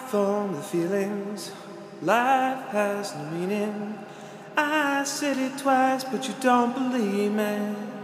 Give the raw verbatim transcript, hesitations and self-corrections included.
from the feelings. Life has no meaning. I said it twice, but you don't believe me.